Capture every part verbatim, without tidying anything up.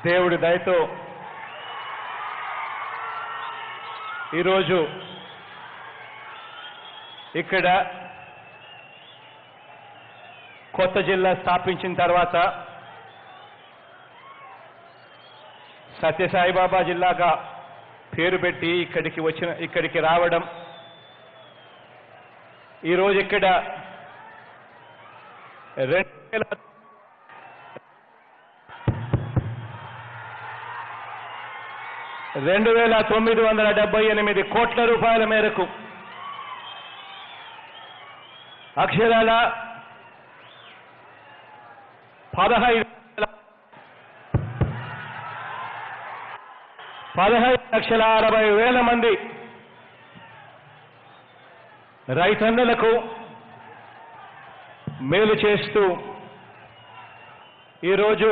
దేవుడి దయతో ఈరోజు ఇక్కడ కొత్త జిల్లా స్థాపించిన తర్వాత సత్యసాయిబాబా జిల్లాగా పేరు పెట్టి ఇక్కడికి వచ్చిన ఇక్కడికి రావడం, ఈరోజు ఇక్కడ రెండు వేల రెండు వేల తొమ్మిది వందల డెబ్బై ఎనిమిది కోట్ల రూపాయల మేరకు అక్షరాల పదహైదు పదహైదు లక్షల అరవై వేల మంది రైతన్నలకు మేలు చేస్తూ ఈరోజు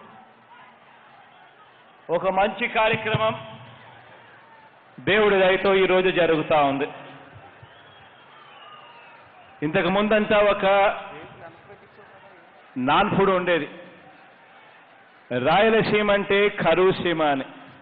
ఒక మంచి కార్యక్రమం దేవుడి దయతో ఈరోజు జరుగుతూ ఉంది. ఇంతకు ముందంతా ఒక నాన్పుడు ఉండేది, రాయలసీమ అంటే కరువు సీమ అని.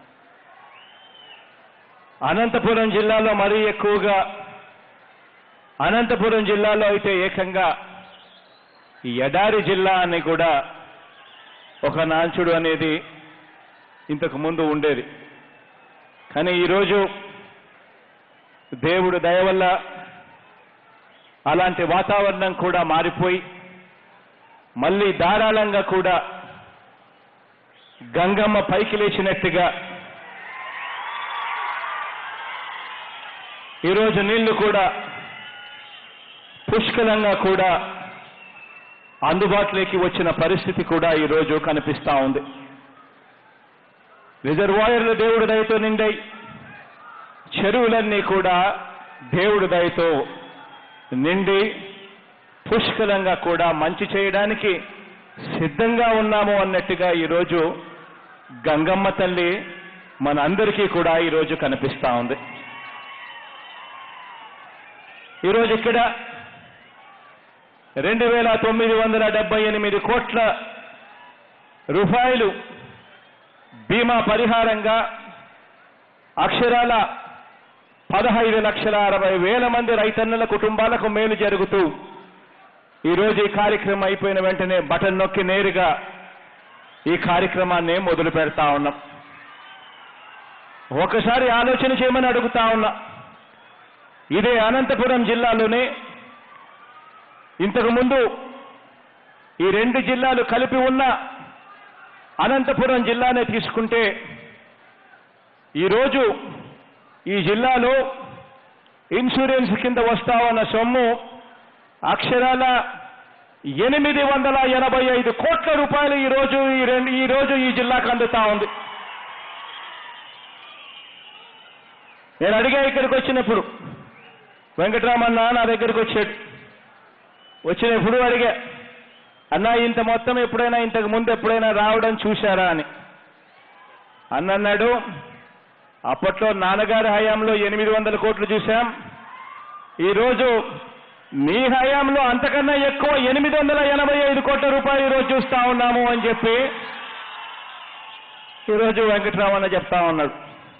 అనంతపురం జిల్లాలో మరీ ఎక్కువగా, అనంతపురం జిల్లాలో అయితే ఏకంగా ఎడారి జిల్లా అని కూడా ఒక నాంచుడు అనేది ఇంతకు ముందు ఉండేది. కానీ ఈరోజు దేవుడు దయ వల్ల అలాంటి వాతావరణం కూడా మారిపోయి మళ్ళీ ధారాళంగా కూడా గంగమ్మ పైకి లేచినట్టుగా ఈరోజు నీళ్లు కూడా పుష్కలంగా కూడా అందుబాటులోకి వచ్చిన పరిస్థితి కూడా ఈరోజు కనిపిస్తూ ఉంది. రిజర్వాయర్లు దేవుడి దయతో నిండాయి, చెరువులన్నీ కూడా దేవుడి దయతో నిండి పుష్కలంగా కూడా మంచి చేయడానికి సిద్ధంగా ఉన్నాము అన్నట్టుగా ఈరోజు గంగమ్మ తల్లి మన అందరికీ కూడా ఈరోజు కనిపిస్తూ ఉంది. ఈరోజు ఇక్కడ రెండు వేల తొమ్మిది వందల డెబ్బై ఎనిమిది కోట్ల రూపాయలు బీమా పరిహారంగా అక్షరాల పదహైదు లక్షల అరవై వేల మంది రైతన్నుల కుటుంబాలకు మేలు జరుగుతూ ఈరోజు ఈ కార్యక్రమం అయిపోయిన వెంటనే బటన్ నొక్కి నేరుగా ఈ కార్యక్రమాన్ని మొదలు పెడతా ఉన్నాం. ఒకసారి ఆలోచన చేయమని అడుగుతా ఉన్నా. ఇదే అనంతపురం జిల్లాలోనే ఇంతకుముందు ఈ రెండు జిల్లాలు కలిపి ఉన్న అనంతపురం జిల్లానే తీసుకుంటే ఈరోజు ఈ జిల్లాలో ఇన్సూరెన్స్ కింద వస్తా ఉన్న సొమ్ము అక్షరాల ఎనిమిది వందల ఎనభై ఐదు కోట్ల రూపాయలు ఈరోజు ఈ రెండు ఈరోజు ఈ జిల్లాకు అందుతా ఉంది. నేను అడిగా ఇక్కడికి వచ్చినప్పుడు, వెంకటరామన్న నా దగ్గరికి వచ్చాడు. వచ్చినప్పుడు అడిగా, అన్నా ఇంత మొత్తం ఎప్పుడైనా ఇంతకు ముందు ఎప్పుడైనా రావడం చూశారా అని. అన్న అన్నాడు, అప్పట్లో నాన్నగారి హయాంలో ఎనిమిది వందల కోట్లు చూశాం, ఈరోజు మీ హయాంలో అంతకన్నా ఎక్కువ ఎనిమిది వందల ఎనభై ఐదు కోట్ల రూపాయలు ఈరోజు చూస్తా ఉన్నాము అని చెప్పి ఈరోజు వెంకటరామన్న చెప్తా ఉన్నాడు.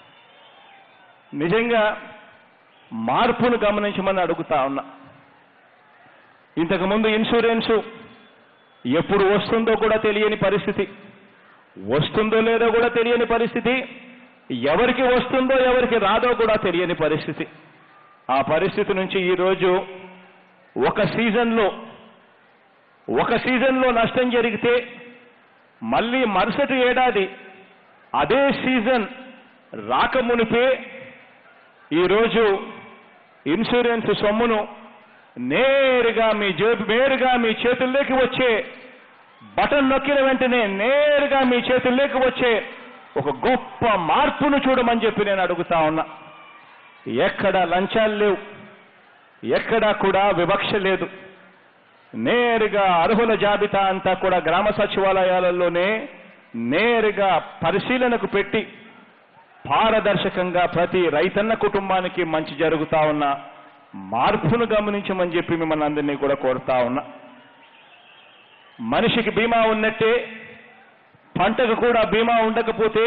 నిజంగా మార్పును గమనించమని అడుగుతా ఉన్నా. ఇంతకుముందు ఇన్సూరెన్సు ఎప్పుడు వస్తుందో కూడా తెలియని పరిస్థితి, వస్తుందో లేదో కూడా తెలియని పరిస్థితి, ఎవరికి వస్తుందో ఎవరికి రాదో కూడా తెలియని పరిస్థితి. ఆ పరిస్థితి నుంచి ఈరోజు ఒక సీజన్లో ఒక సీజన్లో నష్టం జరిగితే మళ్ళీ మరుసటి ఏడాది అదే సీజన్ రాకమునిపే ఈరోజు ఇన్సూరెన్స్ సొమ్మును నేరుగా మీ జేబు నేరుగా మీ చేతుల్లోకి వచ్చే, బటన్ నొక్కిన వెంటనే నేరుగా మీ చేతుల్లోకి వచ్చే ఒక గొప్ప మార్పును చూడమని చెప్పి నేను అడుగుతా ఉన్నా. ఎక్కడ లంచాలు లేవు, ఎక్కడా కూడా వివక్ష లేదు. నేరుగా అర్హుల జాబితా అంతా కూడా గ్రామ సచివాలయాలలోనే నేరుగా పరిశీలనకు పెట్టి పారదర్శకంగా ప్రతి రైతన్న కుటుంబానికి మంచి జరుగుతా ఉన్న మార్పును గమనించమని చెప్పి మిమ్మల్ని అందరినీ కూడా కోరుతా ఉన్నా. మనిషికి బీమా ఉన్నట్టే పంటకు కూడా బీమా ఉండకపోతే,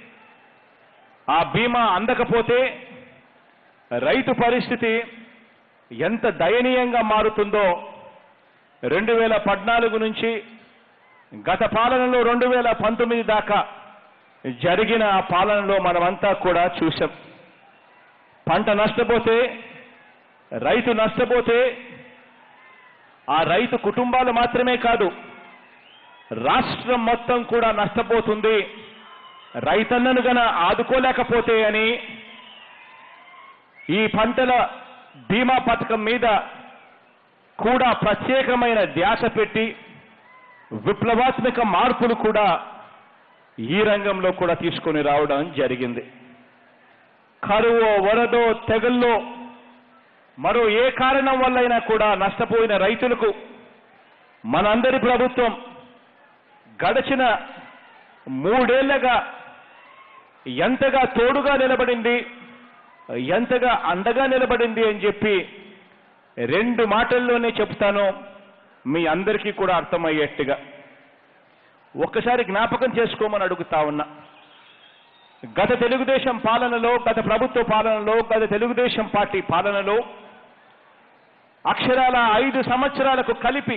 ఆ బీమా అందకపోతే రైతు పరిస్థితి ఎంత దయనీయంగా మారుతుందో రెండు వేల పద్నాలుగు నుంచి గత పాలనలో రెండు వేల పంతొమ్మిది దాకా జరిగిన ఆ పాలనలో మనమంతా కూడా చూసాం. పంట నష్టపోతే, రైతు నష్టపోతే ఆ రైతు కుటుంబాలు మాత్రమే కాదు, రాష్ట్రం మొత్తం కూడా నష్టపోతుంది. రైతన్నను గన ఆదుకోలేకపోతే అని ఈ పంటల బీమా పథకం మీద కూడా ప్రత్యేకమైన ధ్యాస పెట్టి విప్లవాత్మక మార్పులు కూడా ఈ రంగంలో కూడా తీసుకొని రావడం జరిగింది. కరువు, వరదో, తెగుల్లో మరో ఏ కారణం వల్లైనా కూడా నష్టపోయిన రైతులకు మనందరి ప్రభుత్వం గడిచిన మూడేళ్లగా ఎంతగా తోడుగా నిలబడింది, ఎంతగా అండగా నిలబడింది అని చెప్పి రెండు మాటల్లోనే చెప్తాను, మీ అందరికీ కూడా అర్థమయ్యేట్టుగా. ఒక్కసారి జ్ఞాపకం చేసుకోమని అడుగుతా ఉన్నా. గత తెలుగుదేశం పాలనలో, గత ప్రభుత్వ పాలనలో, గత తెలుగుదేశం పార్టీ పాలనలో అక్షరాల ఐదు సంవత్సరాలకు కలిపి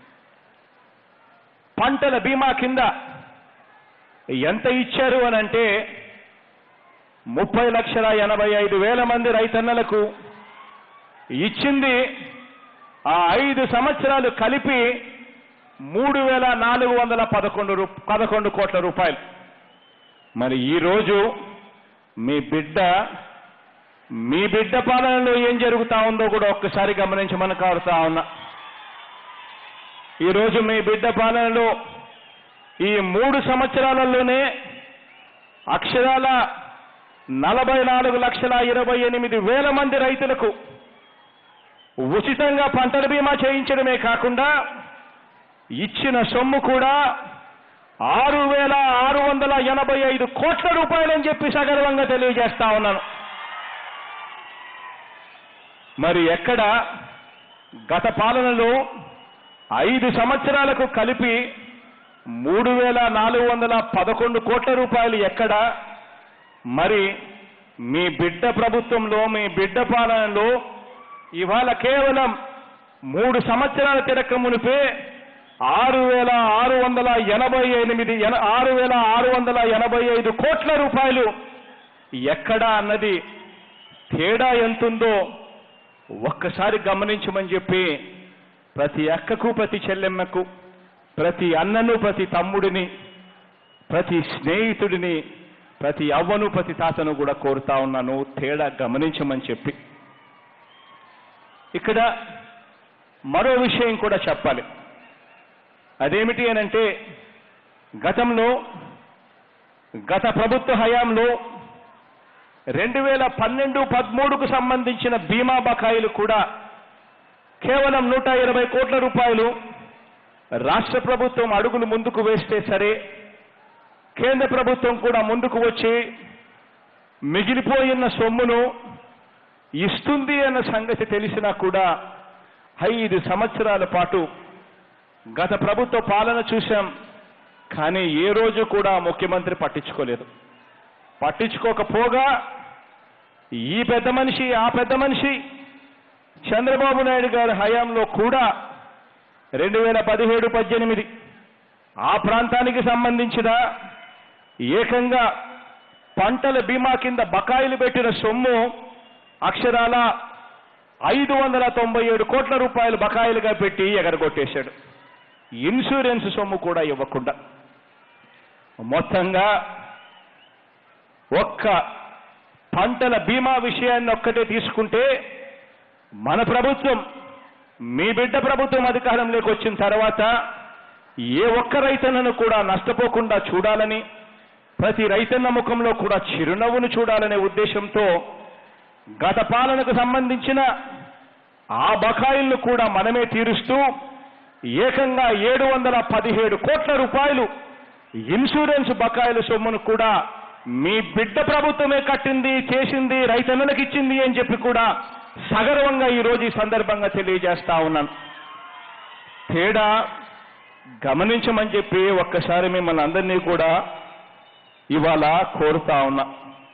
పంటల బీమా కింద ఎంత ఇచ్చారు అని అంటే ముప్పై లక్షల ఎనభై ఐదు వేల మంది రైతన్నలకు ఇచ్చింది. ఆ ఐదు సంవత్సరాలు కలిపి మూడు వేల నాలుగు వందల పదకొండు రూ పదకొండు కోట్ల రూపాయలు. మరి ఈరోజు మీ బిడ్డ మీ బిడ్డ పాలనలో ఏం జరుగుతా ఉందో కూడా ఒక్కసారి గమనించమని కోరుతా ఉన్నా. ఈరోజు మీ బిడ్డ పాలనలో ఈ మూడు సంవత్సరాలలోనే అక్షరాల నలభై నాలుగు లక్షల ఇరవై ఎనిమిది వేల మంది రైతులకు ఉచితంగా పంటల బీమా చేయించడమే కాకుండా ఇచ్చిన సొమ్ము కూడా ఆరు వేల ఆరు వందల ఎనభై ఐదు కోట్ల రూపాయలని చెప్పి సగర్వంగా తెలియజేస్తా ఉన్నాను. మరి ఎక్కడ గత పాలనలో ఐదు సంవత్సరాలకు కలిపి మూడు వేల నాలుగు వందల పదకొండు కోట్ల రూపాయలు ఎక్కడ? మరి మీ బిడ్డ ప్రభుత్వంలో, మీ బిడ్డ పాలనలో ఇవాళ కేవలం మూడు సంవత్సరాల తిరక మునిపే ఆరు వేల ఆరు వందల ఎనభై ఎనిమిది ఆరు వేల ఆరు వందల ఎనభై ఐదు కోట్ల రూపాయలు ఎక్కడా అన్నది తేడా ఎంతుందో ఒక్కసారి గమనించమని చెప్పి ప్రతి అక్కకు, ప్రతి చెల్లెమ్మకు, ప్రతి అన్నను, ప్రతి తమ్ముడిని, ప్రతి స్నేహితుడిని, ప్రతి అవ్వను, ప్రతి తాతను కూడా కోరుతా ఉన్నాను, తేడా గమనించమని చెప్పి. ఇక్కడ మరో విషయం కూడా చెప్పాలి. అదేమిటి అనంటే గతంలో గత ప్రభుత్వ హయాంలో రెండు వేల పన్నెండు పదమూడుకు సంబంధించిన బీమా బకాయిలు కూడా కేవలం నూట ఇరవై కోట్ల రూపాయలు రాష్ట్ర ప్రభుత్వం అడుగులు ముందుకు వేస్తే సరే, కేంద్ర ప్రభుత్వం కూడా ముందుకు వచ్చి మిగిలిపోయిన సొమ్మును ఇస్తుంది అన్న సంగతి తెలిసినా కూడా ఐదు సంవత్సరాల పాటు గత ప్రభుత్వ పాలన చూశాం. కానీ ఏ రోజు కూడా ముఖ్యమంత్రి పట్టించుకోలేదు. పట్టించుకోకపోగా ఈ పెద్ద మనిషి, ఆ పెద్ద మనిషి చంద్రబాబు నాయుడు గారి హయాంలో కూడా రెండు వేల పదిహేడు పద్దెనిమిది ఆ ప్రాంతానికి సంబంధించిన ఏకంగా పంటల బీమా కింద బకాయిలు పెట్టిన సొమ్ము అక్షరాల ఐదు వందల తొంభై ఏడు కోట్ల రూపాయలు బకాయిలుగా పెట్టి ఎగరగొట్టేశాడు. ఇన్సూరెన్స్ సొమ్ము కూడా ఇవ్వకుండా మొత్తంగా ఒక్క పంటల బీమా విషయాన్ని ఒక్కటే తీసుకుంటే మన ప్రభుత్వం, మీ బిడ్డ ప్రభుత్వం అధికారంలోకి వచ్చిన తర్వాత ఏ ఒక్క రైతన్నను కూడా నష్టపోకుండా చూడాలని, ప్రతి రైతన్న ముఖంలో కూడా చిరునవ్వును చూడాలనే ఉద్దేశంతో గత పాలనకు సంబంధించిన ఆ బకాయిలను కూడా మనమే తీరుస్తూ ఏకంగా ఏడు వందల పదిహేడు కోట్ల రూపాయలు ఇన్సూరెన్స్ బకాయిల సొమ్మును కూడా మీ బిడ్డ ప్రభుత్వమే కట్టింది, చేసింది, రైతన్నలకు ఇచ్చింది అని చెప్పి కూడా సగర్వంగా ఈరోజు ఈ సందర్భంగా తెలియజేస్తా ఉన్నాను. తేడా గమనించమని చెప్పి ఒక్కసారి మిమ్మల్ని అందరినీ కూడా ఇవాళ కోరుతా ఉన్నా.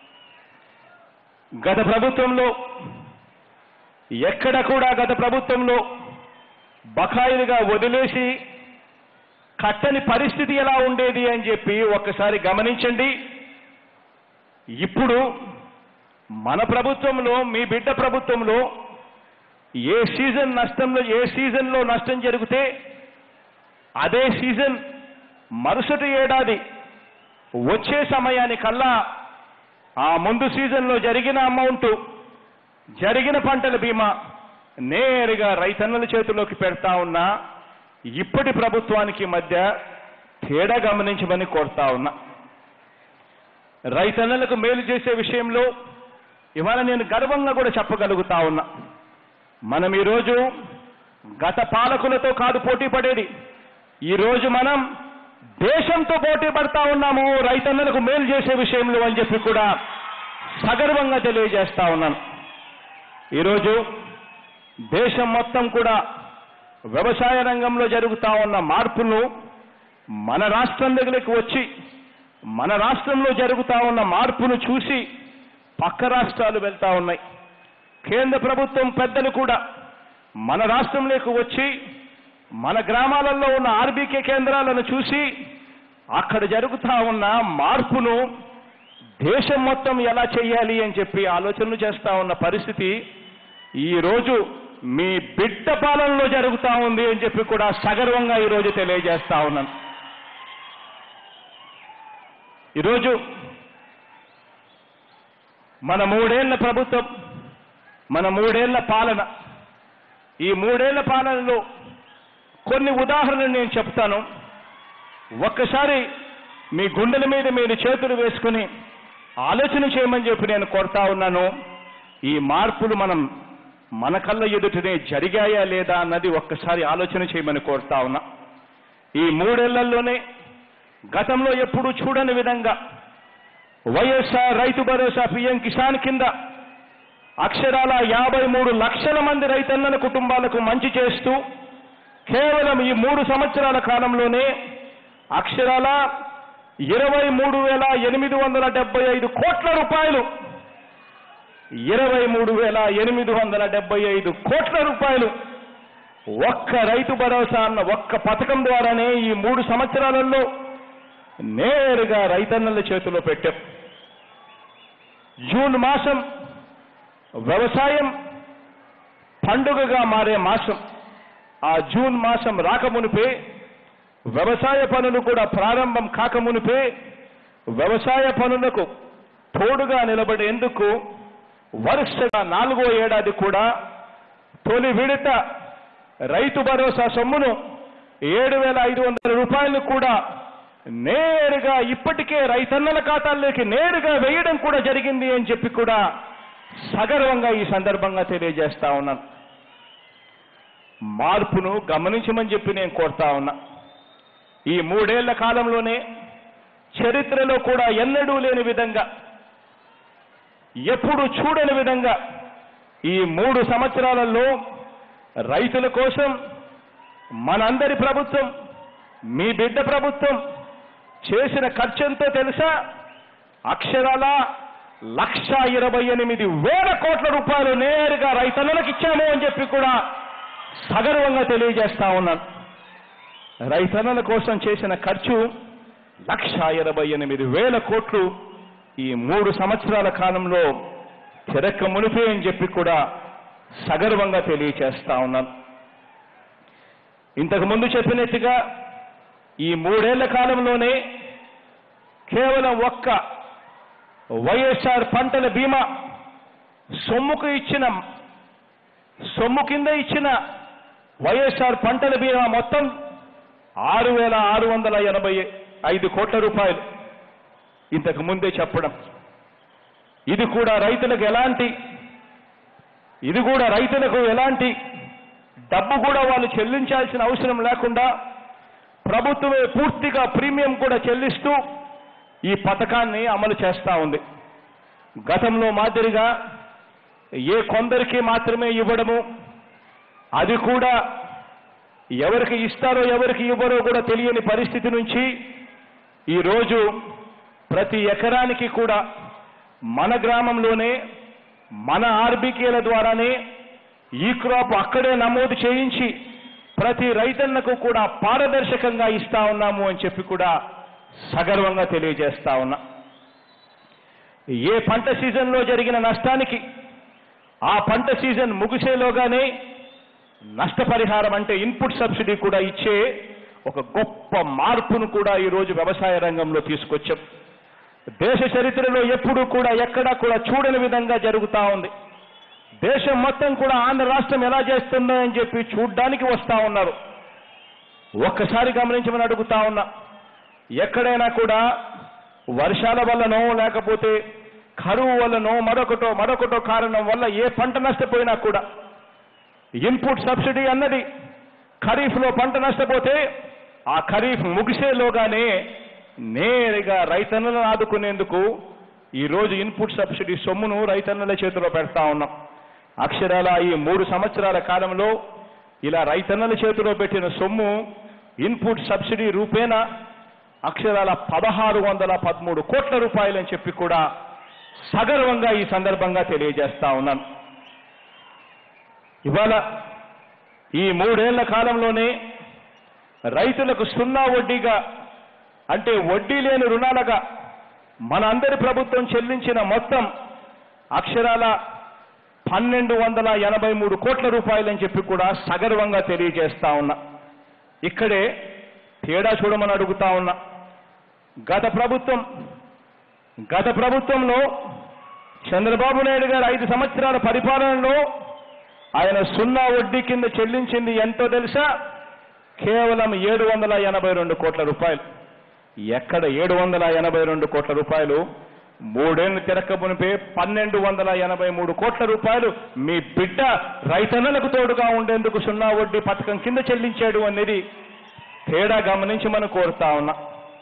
గత ప్రభుత్వంలో ఎక్కడ కూడా గత ప్రభుత్వంలో బకాయిలుగా వదిలేసి కట్టని పరిస్థితి ఎలా ఉండేది అని చెప్పి ఒక్కసారి గమనించండి. ఇప్పుడు మన ప్రభుత్వంలో, మీ బిడ్డ ప్రభుత్వంలో ఏ సీజన్ నష్టంలో ఏ సీజన్లో నష్టం జరిగితే అదే సీజన్ మరుసటి ఏడాది వచ్చే సమయానికల్లా ఆ ముందు సీజన్లో జరిగిన అమౌంట్, జరిగిన పంటల బీమా నేరుగా రైతన్నల చేతిలోకి పెడతా ఉన్నా ఇప్పటి ప్రభుత్వానికి మధ్య తేడా గమనించమని కోరుతా ఉన్నా. రైతన్నలకు మేలు చేసే విషయంలో ఇవాళ నేను గర్వంగా కూడా చెప్పగలుగుతా ఉన్నా. మనం ఈరోజు గత పాలకులతో కాదు పోటీ పడేది, ఈరోజు మనం దేశంతో పోటీ పడతా ఉన్నాము రైతన్నలకు మేలు చేసే విషయంలో అని చెప్పి కూడా సగర్వంగా తెలియజేస్తా ఉన్నాను. ఈరోజు దేశం మొత్తం కూడా వ్యవసాయ రంగంలో జరుగుతా ఉన్న మార్పులు మన రాష్ట్రం దగ్గరికి వచ్చి మన రాష్ట్రంలో జరుగుతా ఉన్న మార్పును చూసి పక్క రాష్ట్రాలు వెళ్తా ఉన్నాయి. కేంద్ర ప్రభుత్వం పెద్దలు కూడా మన రాష్ట్రంలోకి వచ్చి మన గ్రామాలలో ఉన్న ఆర్బీకే కేంద్రాలను చూసి అక్కడ జరుగుతా ఉన్న మార్పును దేశం మొత్తం ఎలా చేయాలి అని చెప్పి ఆలోచనలు చేస్తా ఉన్న పరిస్థితి ఈరోజు మీ బిడ్డ పాలనలో జరుగుతూ ఉంది అని చెప్పి కూడా సగర్వంగా ఈరోజు తెలియజేస్తా ఉన్నాను. ఈరోజు మన మూడేళ్ల ప్రభుత్వం, మన మూడేళ్ల పాలన, ఈ మూడేళ్ల పాలనలో కొన్ని ఉదాహరణలు నేను చెప్తాను. ఒక్కసారి మీ గుండెల మీద మీరు చేతులు వేసుకుని ఆలోచన చేయమని చెప్పి నేను కోరుతా ఉన్నాను. ఈ మార్పులు మనం మన కళ్ళ ఎదుటనే జరిగాయా లేదా అన్నది ఒక్కసారి ఆలోచన చేయమని కోరుతా ఉన్నా. ఈ మూడేళ్లలోనే గతంలో ఎప్పుడూ చూడని విధంగా వైఎస్ఆర్ రైతు భరోసా పిఎం కిసాన్ కింద అక్షరాల యాభై మూడు లక్షల మంది రైతన్నల కుటుంబాలకు మంచి చేస్తూ కేవలం ఈ మూడు సంవత్సరాల కాలంలోనే అక్షరాల ఇరవై మూడు వేల ఎనిమిది వందల డెబ్బై ఐదు కోట్ల రూపాయలు ఇరవై మూడు వేల ఎనిమిది వందల డెబ్బై ఐదు కోట్ల రూపాయలు ఒక్క రైతు భరోసా అన్న ఒక్క పథకం ద్వారానే ఈ మూడు సంవత్సరాలలో నేరుగా రైతన్నల చేతిలో పెట్టాం. జూన్ మాసం వ్యవసాయం పండుగగా మారే మాసం. ఆ జూన్ మాసం రాకమునిపే, వ్యవసాయ పనులు కూడా ప్రారంభం కాకమునిపే వ్యవసాయ పనులకు తోడుగా నిలబడేందుకు వరుసగా నాలుగో ఏడాది కూడా తొలి విడత రైతు భరోసా సొమ్మును ఏడు వేల ఐదు వందల రూపాయలు కూడా నేరుగా ఇప్పటికే రైతన్నల ఖాతాల్లోకి నేరుగా వేయడం కూడా జరిగింది అని చెప్పి కూడా సగర్వంగా ఈ సందర్భంగా తెలియజేస్తా ఉన్నాను. మార్పును గమనించమని చెప్పి నేను కోరుతా ఉన్నా. ఈ మూడేళ్ల కాలంలోనే చరిత్రలో కూడా ఎన్నడూ లేని విధంగా, ఎప్పుడు చూడని విధంగా ఈ మూడు సంవత్సరాలలో రైతుల కోసం మనందరి ప్రభుత్వం, మీ బిడ్డ ప్రభుత్వం చేసిన ఖర్చు ఎంతో తెలుసా? అక్షరాల లక్ష ఇరవై ఎనిమిది వేల కోట్ల రూపాయలు నేరుగా రైతన్నలకు ఇచ్చాము అని చెప్పి కూడా సగర్వంగా తెలియజేస్తా ఉన్నాను. రైతన్నల కోసం చేసిన ఖర్చు లక్ష ఇరవై ఎనిమిది వేల కోట్లు ఈ మూడు సంవత్సరాల కాలంలో తిరక్క మునిపే అని చెప్పి కూడా సగర్వంగా తెలియచేస్తా ఉన్నాను. ఇంతకు ముందు చెప్పినట్టుగా ఈ మూడేళ్ల కాలంలోనే కేవలం ఒక్క వైఎస్ఆర్ పంటల బీమా సొమ్ముకు ఇచ్చిన సొమ్ము కింద ఇచ్చిన వైఎస్ఆర్ పంటల బీమా మొత్తం ఆరు వేల ఆరు వందల ఎనభై ఐదు కోట్ల రూపాయలు ఇంతకు ముందే చెప్పడం. ఇది కూడా రైతులకు ఎలాంటి ఇది కూడా రైతులకు ఎలాంటి డబ్బు కూడా వాళ్ళు చెల్లించాల్సిన అవసరం లేకుండా ప్రభుత్వమే పూర్తిగా ప్రీమియం కూడా చెల్లిస్తూ ఈ పథకాన్ని అమలు చేస్తూ ఉంది. గతంలో మాదిరిగా ఏ కొందరికి మాత్రమే ఇవ్వడము, అది కూడా ఎవరికి ఇస్తారో ఎవరికి ఇవ్వరో కూడా తెలియని పరిస్థితి నుంచి ఈరోజు ప్రతి ఎకరానికి కూడా మన గ్రామంలోనే మన ఆర్బీకేల ద్వారానే ఈ క్రాప్ అక్కడే నమోదు చేయించి ప్రతి రైతన్నకు కూడా పారదర్శకంగా ఇస్తా ఉన్నాము అని చెప్పి కూడా సగర్వంగా తెలియజేస్తా ఉన్నా. ఏ పంట సీజన్లో జరిగిన నష్టానికి ఆ పంట సీజన్ ముగిసేలోగానే నష్టపరిహారం అంటే ఇన్పుట్ సబ్సిడీ కూడా ఇచ్చే ఒక గొప్ప మార్పును కూడా ఈరోజు వ్యవసాయ రంగంలో తీసుకొచ్చాం. దేశ చరిత్రలో ఎప్పుడూ కూడా ఎక్కడా కూడా చూడని విధంగా జరుగుతూ ఉంది. దేశం మొత్తం కూడా ఆంధ్ర రాష్ట్రం ఎలా చేస్తుందో అని చెప్పి చూడ్డానికి వస్తూ ఉన్నారు. ఒక్కసారి గమనించమని అడుగుతా ఉన్నా. ఎక్కడైనా కూడా వర్షాల వల్లనో లేకపోతే కరువు వల్లనో మరొకటో మరొకటో కారణం వల్ల ఏ పంట నష్టపోయినా కూడా ఇన్పుట్ సబ్సిడీ అన్నది ఖరీఫ్లో పంట నష్టపోతే ఆ ఖరీఫ్ ముగిసేలోగానే నేరుగా రైతన్నలను ఆదుకునేందుకు ఈరోజు ఇన్పుట్ సబ్సిడీ సొమ్మును రైతన్నల చేతిలో పెడతా ఉన్నాం. అక్షరాల ఈ మూడు సంవత్సరాల కాలంలో ఇలా రైతన్నల చేతిలో పెట్టిన సొమ్ము ఇన్పుట్ సబ్సిడీ రూపేణా అక్షరాల పదహారు వందల పదమూడు కోట్ల రూపాయలని చెప్పి కూడా సగర్వంగా ఈ సందర్భంగా తెలియజేస్తా ఉన్నాను. ఇవాళ ఈ మూడేళ్ల కాలంలోనే రైతులకు సున్నా వడ్డీగా అంటే వడ్డీ లేని రుణాలుగా మన అందరి ప్రభుత్వం చెల్లించిన మొత్తం అక్షరాల పన్నెండు వందల ఎనభై మూడు కోట్ల రూపాయలని చెప్పి కూడా సగర్వంగా తెలియజేస్తా ఉన్నా. ఇక్కడే తేడా చూడమని అడుగుతా ఉన్నా. గత ప్రభుత్వం గత ప్రభుత్వంలో చంద్రబాబు నాయుడు గారు ఐదు సంవత్సరాల పరిపాలనలో ఆయన సున్నా వడ్డీ కింద చెల్లించింది ఎంతో తెలుసా? కేవలం ఏడు వందల ఎనభై రెండు కోట్ల రూపాయలు. ఎక్కడ ఏడు వందల ఎనభై రెండు కోట్ల రూపాయలు? మూడేళ్లు తిరక్కబునిపే పన్నెండు వందల ఎనభై మూడు కోట్ల రూపాయలు మీ బిడ్డ రైతన్నలకు తోడుగా ఉండేందుకు సున్నా వడ్డీ పథకం కింద చెల్లించాడు అనేది తేడా గమనించి మనం కోరుతా ఉన్నా.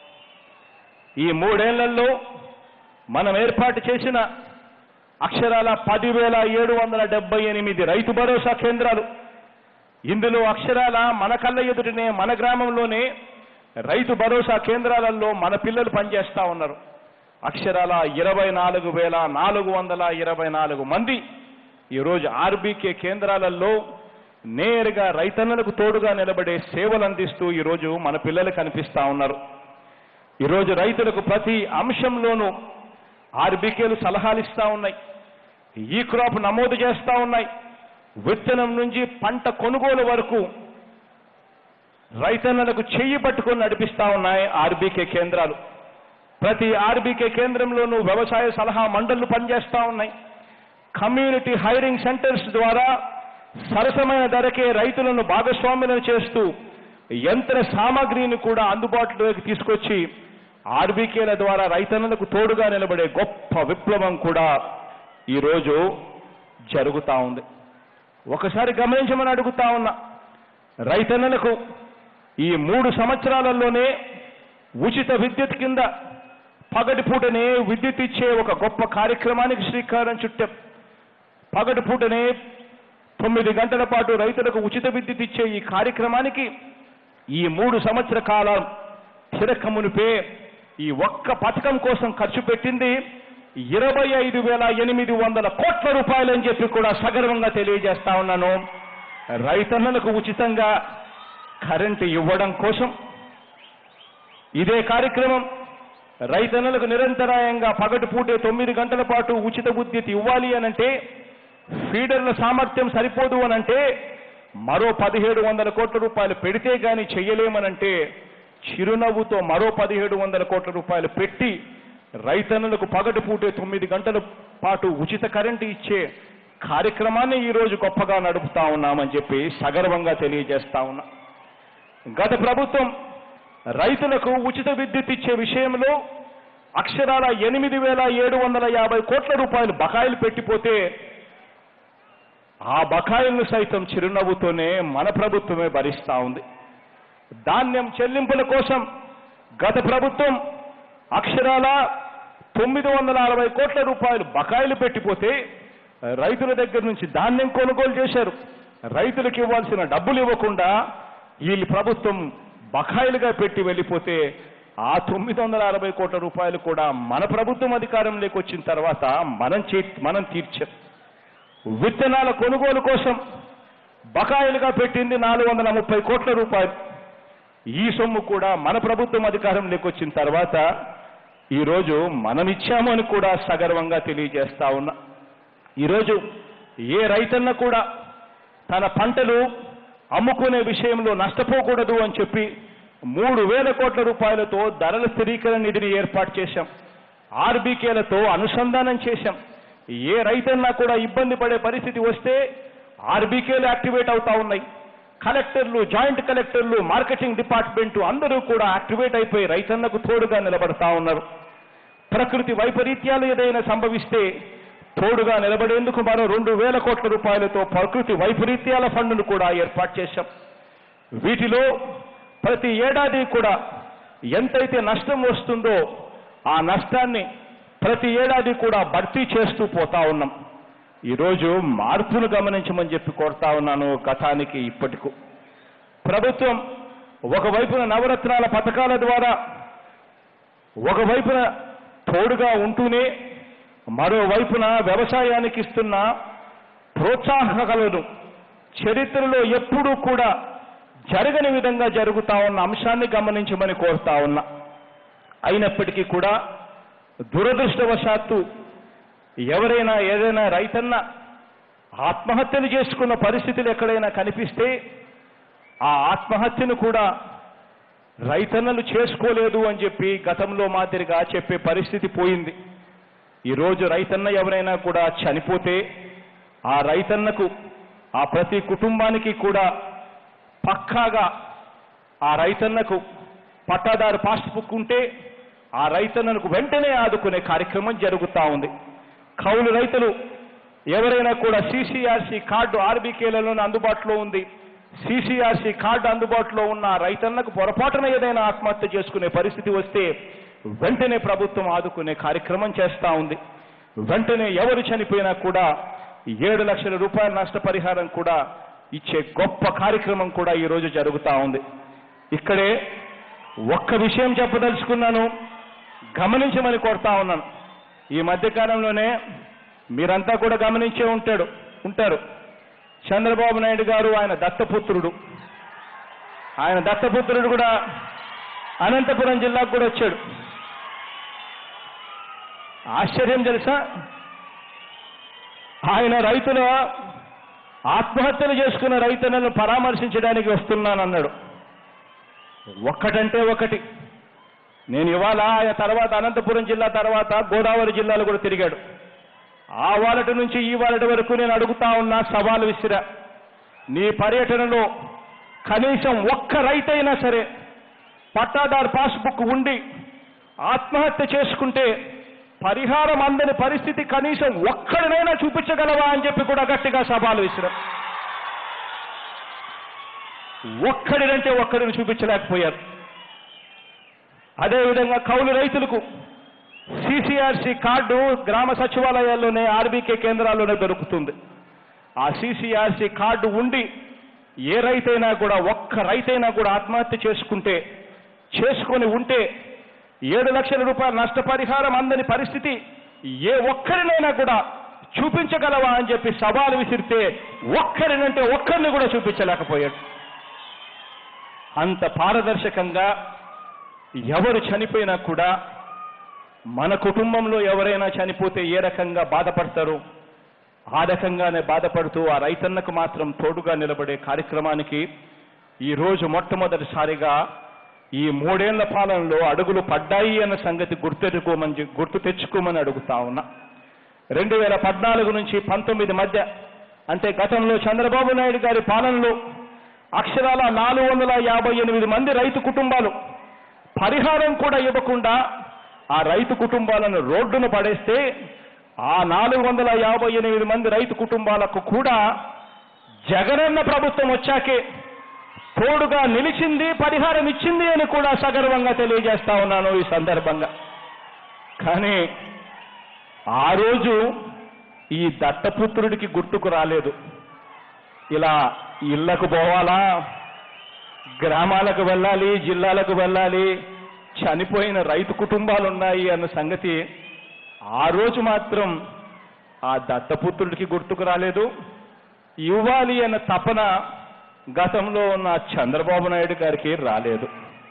ఈ మూడేళ్లలో మనం ఏర్పాటు చేసిన అక్షరాల పదివేల ఏడు వందల డెబ్బై ఎనిమిది రైతు భరోసా కేంద్రాలు, ఇందులో అక్షరాల మన కళ్ళ ఎదుటనే మన గ్రామంలోనే రైతు భరోసా కేంద్రాలలో మన పిల్లలు పనిచేస్తా ఉన్నారు. అక్షరాల ఇరవై నాలుగు వేల నాలుగు వందల ఇరవై నాలుగు మంది ఈరోజు ఆర్బీకే కేంద్రాలలో నేరుగా రైతన్నలకు తోడుగా నిలబడే సేవలు అందిస్తూ ఈరోజు మన పిల్లలు కనిపిస్తా ఉన్నారు. ఈరోజు రైతులకు ప్రతి అంశంలోనూ ఆర్బీకేలు సలహాలు ఇస్తా ఉన్నాయి, ఈ క్రాప్ నమోదు చేస్తా ఉన్నాయి. విత్తనం నుంచి పంట కొనుగోలు వరకు రైతన్నలకు చెయ్యి పట్టుకొని నడిపిస్తా ఉన్నాయి ఆర్బీకే కేంద్రాలు. ప్రతి ఆర్బీకే కేంద్రంలోనూ వ్యవసాయ సలహా మండళ్లు పనిచేస్తా ఉన్నాయి. కమ్యూనిటీ హైరింగ్ సెంటర్స్ ద్వారా సరసమైన ధరకే రైతులను భాగస్వాములను చేస్తూ యంత్ర సామాగ్రిని కూడా అందుబాటులోకి తీసుకొచ్చి ఆర్బీకేల ద్వారా రైతన్నలకు తోడుగా నిలబడే గొప్ప విప్లవం కూడా ఈరోజు జరుగుతూ ఉంది. ఒకసారి గమనించమని అడుగుతా ఉన్నా. రైతన్నలకు ఈ మూడు సంవత్సరాలలోనే ఉచిత విద్యుత్ కింద పగటిపూటనే విద్యుత్ ఇచ్చే ఒక గొప్ప కార్యక్రమానికి శ్రీకారం చుట్టాం. పగటిపూటనే తొమ్మిది గంటల పాటు రైతులకు ఉచిత విద్యుత్ ఇచ్చే ఈ కార్యక్రమానికి ఈ మూడు సంవత్సర కాలం తిరక్క మునిపే ఈ ఒక్క పథకం కోసం ఖర్చు పెట్టింది ఇరవై ఐదు వేల ఎనిమిది వందల కోట్ల రూపాయలని చెప్పి కూడా సగర్వంగా తెలియజేస్తా ఉన్నాను. రైతన్నలకు ఉచితంగా కరెంటు ఇవ్వడం కోసం ఇదే కార్యక్రమం రైతన్నలకు నిరంతరాయంగా పగటిపూటే తొమ్మిది గంటల పాటు ఉచిత విద్యుత్ ఇవ్వాలి అనంటే, ఫీడర్ల సామర్థ్యం సరిపోదు అనంటే, మరో పదిహేడు వందల కోట్ల రూపాయలు పెడితే గాని చెయ్యలేమనంటే చిరునవ్వుతో మరో పదిహేడు వందల కోట్ల రూపాయలు పెట్టి రైతన్నులకు పగటిపూటే తొమ్మిది గంటల పాటు ఉచిత కరెంటు ఇచ్చే కార్యక్రమాన్ని ఈరోజు గొప్పగా నడుపుతా ఉన్నామని చెప్పి సగర్వంగా తెలియజేస్తా ఉన్నా. గత ప్రభుత్వం రైతులకు ఉచిత విద్యుత్ ఇచ్చే విషయంలో అక్షరాల ఎనిమిది వేల ఏడు వందల యాభై కోట్ల రూపాయలు బకాయిలు పెట్టిపోతే ఆ బకాయిలను సైతం చిరునవ్వుతోనే మన ప్రభుత్వమే భరిస్తా ఉంది. ధాన్యం చెల్లింపుల కోసం గత ప్రభుత్వం అక్షరాల తొమ్మిది వందల అరవై కోట్ల రూపాయలు బకాయిలు పెట్టిపోతే రైతుల దగ్గర నుంచి ధాన్యం కొనుగోలు చేశారు. రైతులకు ఇవ్వాల్సిన డబ్బులు ఇవ్వకుండా వీళ్ళు ప్రభుత్వం బకాయిలుగా పెట్టి వెళ్ళిపోతే ఆ తొమ్మిది వందల అరవై కోట్ల రూపాయలు కూడా మన ప్రభుత్వం అధికారంలోకి వచ్చిన తర్వాత మనం చే మనం తీర్చాం. విత్తనాల కొనుగోలు కోసం బకాయిలుగా పెట్టింది నాలుగు వందల ముప్పై కోట్ల రూపాయలు. ఈ సొమ్ము కూడా మన ప్రభుత్వం అధికారంలోకి వచ్చిన తర్వాత ఈరోజు మనం ఇచ్చాము అని కూడా సగర్వంగా తెలియజేస్తా ఉన్నా. ఈరోజు ఏ రైతన్న కూడా తన పంటలు అమ్ముకునే విషయంలో నష్టపోకూడదు అని చెప్పి మూడు వేల కోట్ల రూపాయలతో ధరల స్థిరీకరణ నిధిని ఏర్పాటు చేశాం. ఆర్బీకేలతో అనుసంధానం చేశాం. ఏ రైతన్నా కూడా ఇబ్బంది పడే పరిస్థితి వస్తే ఆర్బీకేలు యాక్టివేట్ అవుతా ఉన్నాయి. కలెక్టర్లు, జాయింట్ కలెక్టర్లు, మార్కెటింగ్ డిపార్ట్మెంటు అందరూ కూడా యాక్టివేట్ అయిపోయి రైతన్నకు తోడుగా నిలబడతా ఉన్నారు. ప్రకృతి వైపరీత్యాలు ఏదైనా సంభవిస్తే తోడుగా నిలబడేందుకు మరో రెండు వేల కోట్ల రూపాయలతో ప్రకృతి వైపరీత్యాల ఫండ్ను కూడా ఏర్పాటు చేశాం. వీటిలో ప్రతి ఏడాది కూడా ఎంతైతే నష్టం వస్తుందో ఆ నష్టాన్ని ప్రతి ఏడాది కూడా భర్తీ చేస్తూ పోతా ఉన్నాం. ఈరోజు మార్పును గమనించమని చెప్పి కోరుతా ఉన్నాను. గతానికి ఇప్పటికు ప్రభుత్వం ఒకవైపున నవరత్నాల పథకాల ద్వారా ఒకవైపున తోడుగా ఉంటూనే మరోవైపున వ్యవసాయానికి ఇస్తున్న ప్రోత్సాహకాలను చరిత్రలో ఎప్పుడూ కూడా జరగని విధంగా జరుగుతా ఉన్న అంశాన్ని గమనించమని కోరుతా ఉన్నా. అయినప్పటికీ కూడా దురదృష్టవశాత్తు ఎవరైనా ఏదైనా రైతన్న ఆత్మహత్యలు చేసుకున్న పరిస్థితులు ఎక్కడైనా కనిపిస్తే ఆ ఆత్మహత్యను కూడా రైతన్నలు చేసుకోలేదు అని చెప్పి గతంలో మాదిరిగా చెప్పే పరిస్థితి పోయింది. ఈరోజు రైతన్న ఎవరైనా కూడా చనిపోతే ఆ రైతన్నకు ఆ ప్రతి కుటుంబానికి కూడా పక్కాగా ఆ రైతన్నకు పట్టాదారు పాస్బుక్ ఉంటే ఆ రైతన్నకు వెంటనే ఆదుకునే కార్యక్రమం జరుగుతూ ఉంది. కౌలు రైతులు ఎవరైనా కూడా సీసీఆర్సీ కార్డు ఆర్బీకేలలోనే అందుబాటులో ఉంది. సీసీఆర్సీ కార్డు అందుబాటులో ఉన్న రైతన్నకు పొరపాటున ఏదైనా ఆత్మహత్య చేసుకునే పరిస్థితి వస్తే వెంటనే ప్రభుత్వం ఆదుకునే కార్యక్రమం చేస్తూ ఉంది. వెంటనే ఎవరు చనిపోయినా కూడా ఏడు లక్షల రూపాయల నష్టపరిహారం కూడా ఇచ్చే గొప్ప కార్యక్రమం కూడా ఈరోజు జరుగుతూ ఉంది. ఇక్కడే ఒక్క విషయం చెప్పదలుచుకున్నాను, గమనించమని కోరుతా ఉన్నాను. ఈ మధ్యకాలంలోనే మీరంతా కూడా గమనించే ఉంటాడు ఉంటారు చంద్రబాబు నాయుడు గారు ఆయన దత్తపుత్రుడు ఆయన దత్తపుత్రుడు కూడా అనంతపురం జిల్లాకు కూడా వచ్చాడు. ఆశ్చర్యం తెలుసా, ఆయన రైతుల ఆత్మహత్యలు చేసుకున్న రైతులను పరామర్శించడానికి వస్తున్నానన్నాడు. ఒక్కటంటే ఒకటి. నేను ఇవాళ ఆయన తర్వాత అనంతపురం జిల్లా తర్వాత గోదావరి జిల్లాలో కూడా తిరిగాడు. ఆ వాలటి నుంచి ఈ వాలటి వరకు నేను అడుగుతా ఉన్నా, సవాలు విసిరా, నీ పర్యటనలో కనీసం ఒక్క రైతైనా సరే పట్టాదారు పాస్బుక్ ఉండి ఆత్మహత్య చేసుకుంటే పరిహారం అందని పరిస్థితి కనీసం ఒక్కడినైనా చూపించగలవా అని చెప్పి కూడా గట్టిగా సవాలు విసిరా. ఒక్కడినంటే ఒక్కడిని చూపించలేకపోయారు. అదేవిధంగా కౌలు రైతులకు సీసీఆర్సీ కార్డు గ్రామ సచివాలయాల్లోనే ఆర్బీకే కేంద్రాల్లోనే దొరుకుతుంది. ఆ సీసీఆర్సీ కార్డు ఉండి ఏ రైతైనా కూడా ఒక్క రైతైనా కూడా ఆత్మహత్య చేసుకుంటే చేసుకొని ఉంటే ఏడు లక్షల రూపాయల నష్టపరిహారం అందని పరిస్థితి ఏ ఒక్కరినైనా కూడా చూపించగలవా అని చెప్పి సవాలు విసిరితే ఒక్కరినంటే ఒక్కరిని కూడా చూపించలేకపోయాడు. అంత పారదర్శకంగా ఎవరు చనిపోయినా కూడా మన కుటుంబంలో ఎవరైనా చనిపోతే ఏ రకంగా బాధపడతారో ఆ రకంగానే బాధపడుతూ ఆ రైతన్నకు మాత్రం తోడుగా నిలబడే కార్యక్రమానికి ఈరోజు మొట్టమొదటిసారిగా ఈ మూడేళ్ల పాలనలో అడుగులు పడ్డాయి అన్న సంగతి గుర్తెట్టుకోమని గుర్తు తెచ్చుకోమని అడుగుతా ఉన్నా. రెండు వేల పద్నాలుగు నుంచి పంతొమ్మిది మధ్య అంటే గతంలో చంద్రబాబు నాయుడు గారి పాలనలో అక్షరాల నాలుగు వందల యాభై ఎనిమిది మంది రైతు కుటుంబాలు పరిహారం కూడా ఇవ్వకుండా ఆ రైతు కుటుంబాలను రోడ్డును పడేస్తే ఆ నాలుగు వందల యాభై ఎనిమిది మంది రైతు కుటుంబాలకు కూడా జగనన్న ప్రభుత్వం వచ్చాకే తోడుగా నిలిచింది, పరిహారం ఇచ్చింది అని కూడా సగర్వంగా తెలియజేస్తా ఉన్నాను ఈ సందర్భంగా. కానీ ఆ రోజు ఈ దత్తపుత్రుడికి గుర్తుకు రాలేదు. ఇలా ఇళ్లకు పోవాలా, గ్రామాలకు వెళ్ళాలి, జిల్లాలకు వెళ్ళాలి, చనిపోయిన రైతు కుటుంబాలు ఉన్నాయి అన్న సంగతి ఆ రోజు మాత్రం ఆ దత్తపుత్రుడికి గుర్తుకు రాలేదు. ఇవ్వాలి అన్న తపన గతంలో ఉన్న చంద్రబాబు నాయుడు గారికి రాలేదు.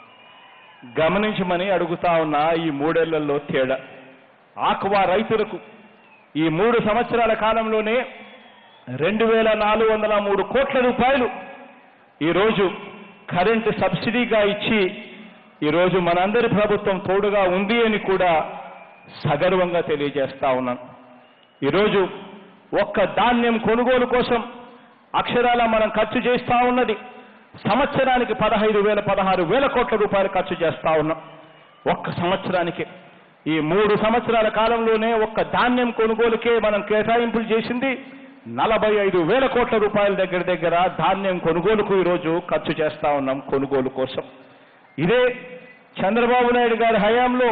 గమనించమని అడుగుతా ఉన్న ఈ మూడేళ్లలో తేడా. ఆక్వా రైతులకు ఈ మూడు సంవత్సరాల కాలంలోనే రెండు వేల నాలుగు వందల మూడు కోట్ల రూపాయలు ఈరోజు కరెంటు సబ్సిడీగా ఇచ్చి ఈరోజు మనందరి ప్రభుత్వం తోడుగా ఉంది అని కూడా సగర్వంగా తెలియజేస్తా ఉన్నాను. ఈరోజు ఒక్క ధాన్యం కొనుగోలు కోసం అక్షరాల మనం ఖర్చు చేస్తా ఉన్నది సంవత్సరానికి పదహైదు వేల పదహారు వేల కోట్ల రూపాయలు ఖర్చు చేస్తా ఉన్నాం. ఒక్క సంవత్సరానికి ఈ మూడు సంవత్సరాల కాలంలోనే ఒక్క ధాన్యం కొనుగోలుకే మనం కేటాయింపులు చేసింది నలభై ఐదు వేల కోట్ల రూపాయల దగ్గర దగ్గర ధాన్యం కొనుగోలుకు ఈరోజు ఖర్చు చేస్తా ఉన్నాం కొనుగోలు కోసం. ఇదే చంద్రబాబు నాయుడు గారి హయాంలో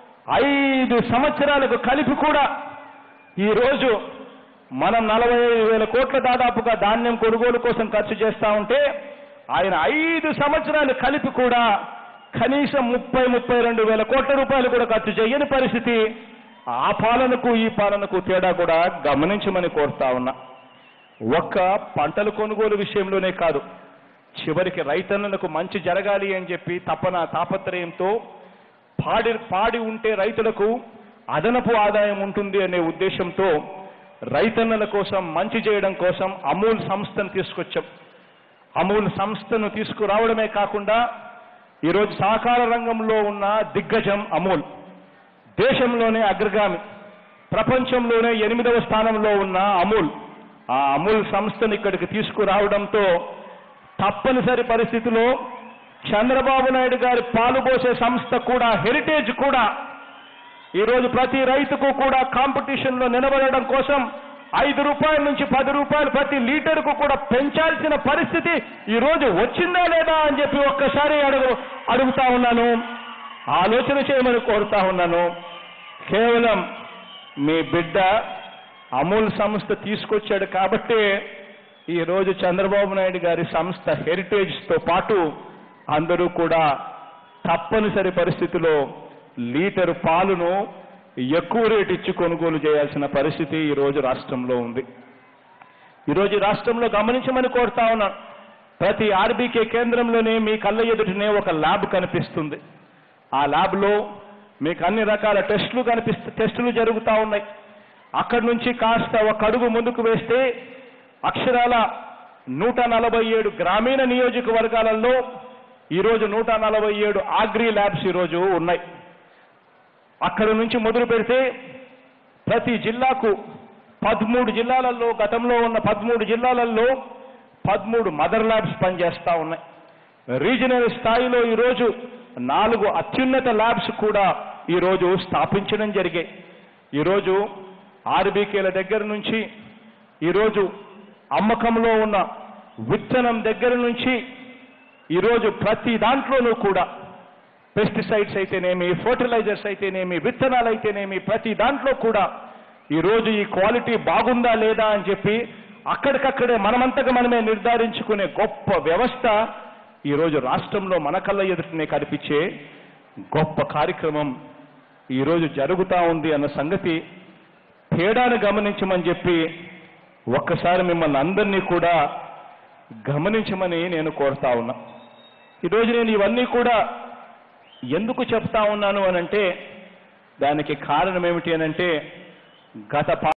ఐదు సంవత్సరాలకు కలిపి కూడా ఈరోజు మనం నలభై ఐదు వేల కోట్ల దాదాపుగా ధాన్యం కొనుగోలు కోసం ఖర్చు చేస్తా ఉంటే ఆయన ఐదు సంవత్సరాలు కలిపి కూడా కనీసం ముప్పై ముప్పై రెండు వేల కోట్ల రూపాయలు కూడా ఖర్చు చేయని పరిస్థితి. ఆ పాలనకు ఈ పాలనకు తేడా కూడా గమనించమని కోరుతా ఉన్నా. ఒక్క పంటల కొనుగోలు విషయంలోనే కాదు, చివరికి రైతన్నలకు మంచి జరగాలి అని చెప్పి తపన తాపత్రయంతో పాడి పాడి ఉంటే రైతులకు అదనపు ఆదాయం ఉంటుంది అనే ఉద్దేశంతో రైతన్నల కోసం మంచి చేయడం కోసం అమూల్ సంస్థను తీసుకొచ్చాం. అమూల్ సంస్థను తీసుకురావడమే కాకుండా ఈరోజు సహకార రంగంలో ఉన్న దిగ్గజం అమూల్, దేశంలోనే అగ్రగామి, ప్రపంచంలోనే ఎనిమిదవ స్థానంలో ఉన్న అమూల్, ఆ అమూల్ సంస్థను ఇక్కడికి తీసుకురావడంతో తప్పనిసరి పరిస్థితిలో చంద్రబాబు నాయుడు గారి పాలుపోసే సంస్థ కూడా హెరిటేజ్ కూడా ఈరోజు ప్రతి రైతుకు కూడా కాంపిటీషన్లో నిలబడడం కోసం ఐదు రూపాయల నుంచి పది రూపాయలు ప్రతి లీటర్కు కూడా పెంచాల్సిన పరిస్థితి ఈరోజు వచ్చిందా లేదా అని చెప్పి ఒక్కసారి అడుగు అడుగుతా ఉన్నాను, ఆలోచన చేయమని కోరుతా ఉన్నాను. కేవలం మీ బిడ్డ అమూల్ సంస్థ తీసుకొచ్చాడు కాబట్టి ఈరోజు చంద్రబాబు నాయుడు గారి సంస్థ హెరిటేజ్తో పాటు అందరూ కూడా తప్పనిసరి పరిస్థితిలో లీటరు పాలును ఎక్కువ రేటు ఇచ్చి కొనుగోలు చేయాల్సిన పరిస్థితి ఈరోజు రాష్ట్రంలో ఉంది. ఈరోజు రాష్ట్రంలో గమనించమని కోరుతా ఉన్నాను. ప్రతి ఆర్బీకే కేంద్రంలోనే మీ కళ్ళ ఎదుటనే ఒక ల్యాబ్ కనిపిస్తుంది. ఆ ల్యాబ్లో మీకు అన్ని రకాల టెస్టులు కనిపిస్తు టెస్టులు జరుగుతూ ఉన్నాయి. అక్కడి నుంచి కాస్త ఒక అడుగు ముందుకు వేస్తే అక్షరాల నూట నలభై ఏడు గ్రామీణ నియోజకవర్గాలలో ఈరోజు నూట నలభై ఏడు ఆగ్రీ ల్యాబ్స్ ఈరోజు ఉన్నాయి. అక్కడి నుంచి మొదలు పెడితే ప్రతి జిల్లాకు పదమూడు జిల్లాలలో గతంలో ఉన్న పదమూడు జిల్లాలలో పదమూడు మదర్ ల్యాబ్స్ పనిచేస్తూ ఉన్నాయి. రీజనల్ స్థాయిలో ఈరోజు నాలుగు అత్యున్నత ల్యాబ్స్ కూడా ఈరోజు స్థాపించడం జరిగాయి. ఈరోజు ఆర్బీకేల దగ్గర నుంచి ఈరోజు అమ్మకంలో ఉన్న విత్తనం దగ్గర నుంచి ఈరోజు ప్రతి దాంట్లోనూ కూడా పెస్టిసైడ్స్ అయితేనేమి, ఫర్టిలైజర్స్ అయితేనేమి, విత్తనాలు అయితేనేమి, ప్రతి దాంట్లో కూడా ఈరోజు ఈ క్వాలిటీ బాగుందా లేదా అని చెప్పి అక్కడికక్కడే మనమంతగా మనమే నిర్ధారించుకునే గొప్ప వ్యవస్థ ఈరోజు రాష్ట్రంలో మన కళ్ళ ఎదుటనే కనిపించే గొప్ప కార్యక్రమం ఈరోజు జరుగుతూ ఉంది అన్న సంగతి తేడాను గమనించమని చెప్పి ఒక్కసారి మిమ్మల్ని అందరినీ కూడా గమనించమని నేను కోరుతా ఉన్నా. ఈరోజు నేను ఇవన్నీ కూడా ఎందుకు చెప్తా ఉన్నాను అనంటే దానికి కారణం ఏమిటి అనంటే గత